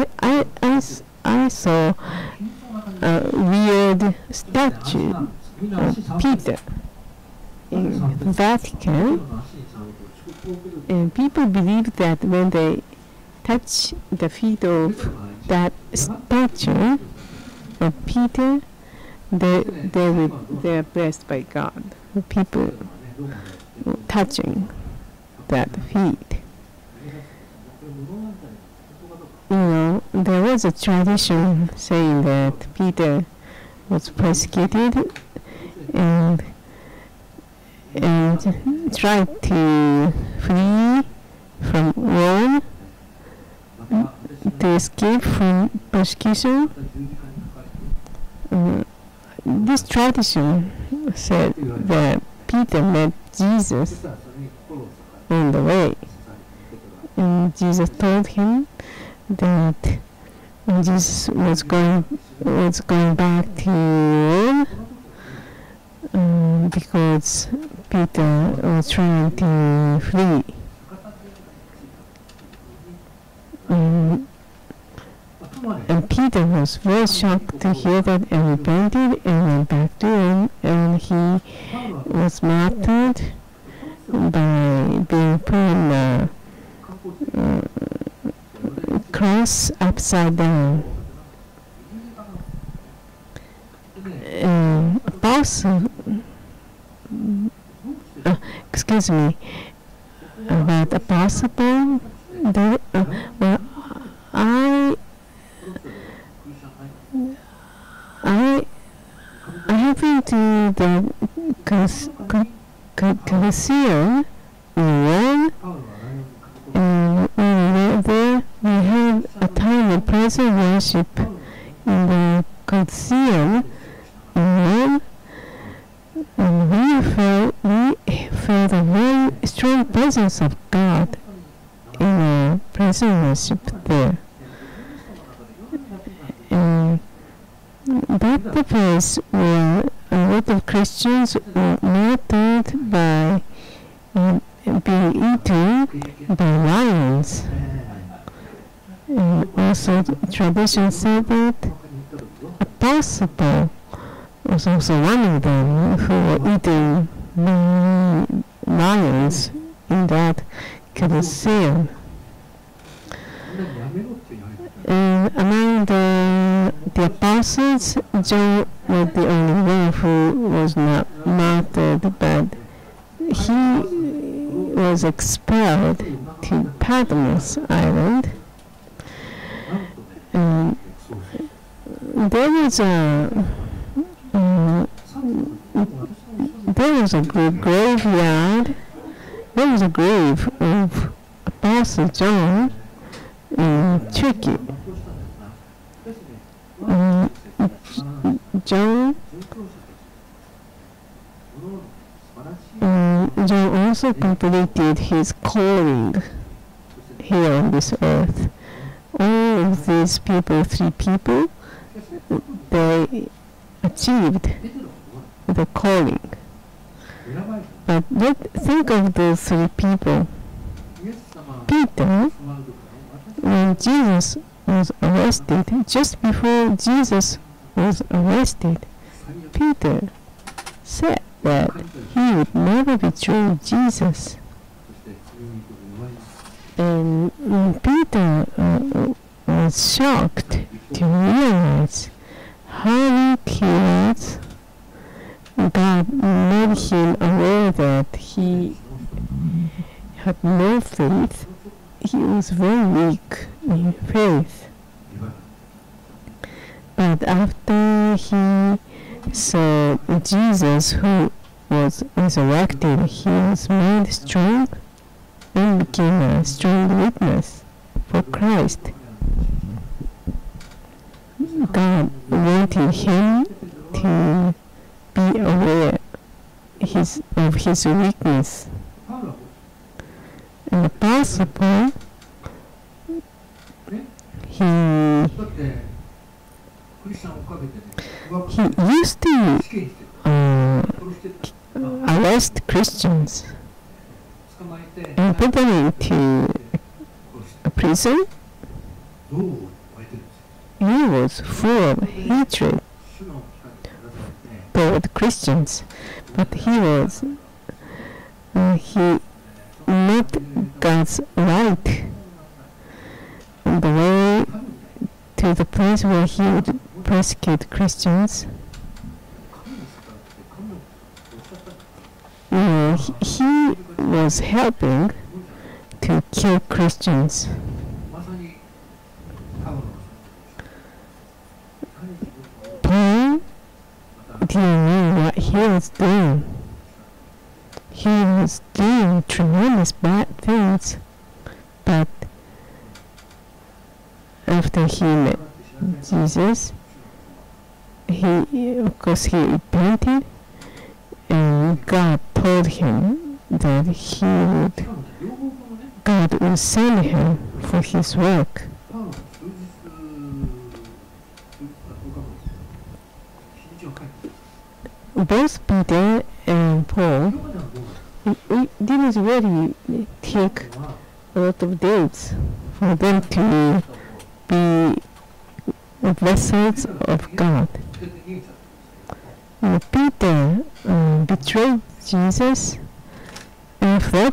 I saw a weird statue of Peter in the Vatican, and people believe that when they touch the feet of that statue of Peter, they are blessed by God. People touching that feet. There was a tradition saying that Peter was persecuted and tried to flee from Rome to escape from persecution. This tradition said that Peter met Jesus on the way, and Jesus told him that Jesus was going back to Rome because Peter was trying to flee. And Peter was very shocked to hear that and repented and went back to Rome, and he was martyred by being put on a cross upside down. Excuse me, about Apostle Paul, I have been to the Colosseum in Rome, and when we were there, we had a time of praise and worship in the Colosseum in Rome, and we felt a very strong presence of God in our praise and worship there. That's the place where a lot of Christians were martyred by being eaten by lions. And also tradition said that Apostle Paul was also one of them who were eating by lions in that Colosseum. And among the apostles, John was the only one who was not martyred, but he was expelled to Patmos Island. And there was a graveyard. There was a grave of Apostle John in Turkey. John also completed his calling here on this earth. All of these people, 3 people, they achieved the calling. But think of those 3 people. Peter, when Jesus was arrested, just before Jesus was arrested, Peter said that he would never betray Jesus. And Peter was shocked to realize how weak he was. God made him aware that he had no faith. He was very weak in faith. But after he saw Jesus who was resurrected, he was made strong and became a strong witness for Christ. God wanted him to be aware of his weakness. And Apostle Paul, he used to arrest Christians and put them into a prison. He was full of hatred toward Christians, but he met God's right on the way to the place where he would persecute Christians. He was helping to kill Christians. Paul didn't know what he was doing. He was doing tremendous bad things, after he met Jesus, he repented, and God told him that God would send him for his work. Both Peter and Paul didn't really take a lot of days for them to be vessels of God. Peter betrayed Jesus and fled.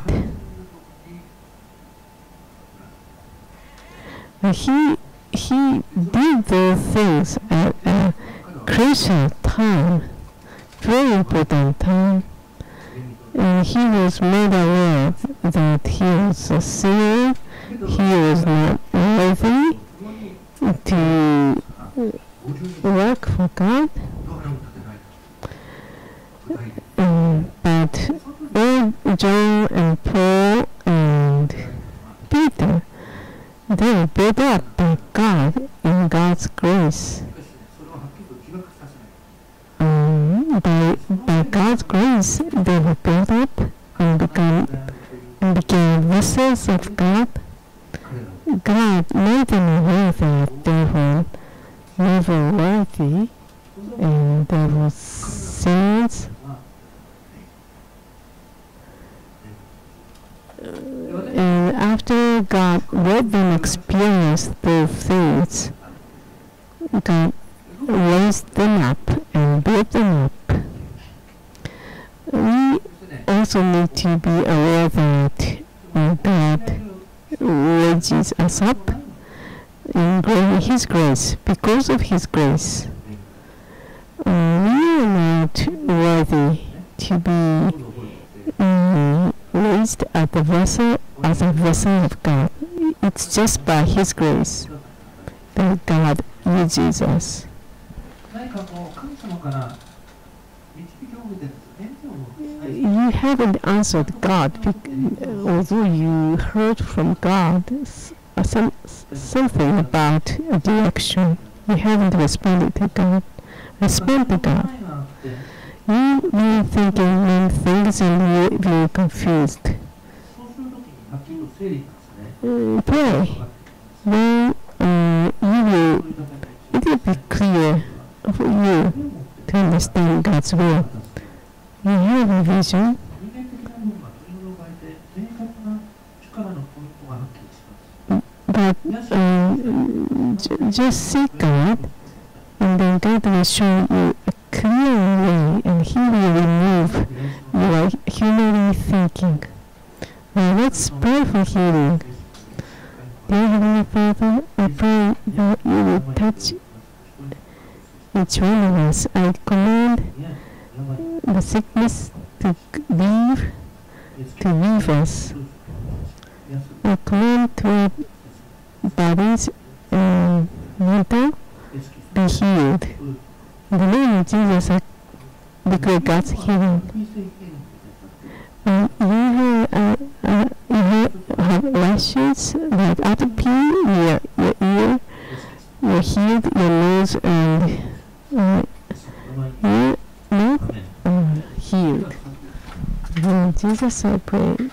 He did those things at a crucial time, very important time, and he was made aware that he was a sinner. He was not worthy to work for God. But all John and Paul and Peter, they were built up by God in God's grace. By God's grace, they were built up and became vessels of God. God made them aware that they were never worthy and they were sinners. And after God let them experience those things, God raised them up and built them up. We also need to be aware that God raises us up in His grace. Because of His grace, we are not worthy to be raised as a vessel of God. It's just by His grace that God uses us. You haven't answered God, although you heard from God something about a direction. You haven't responded to God. Respond to God. You will thinking many things and you will be confused. Pray. Then it will be clear for you to understand God's will. You have a vision. But just seek God, and then God will show you a clear way, and He will remove your human thinking. Now let's pray for healing. Dear Heavenly Father, I pray that you will touch each one of us. I command the sickness to leave us. I command to our bodies and mental be healed. In the name of Jesus, I declare God's healing. You have rashes that atopy your ear, you're healed, your nose and your mouth are healed. In Jesus I pray.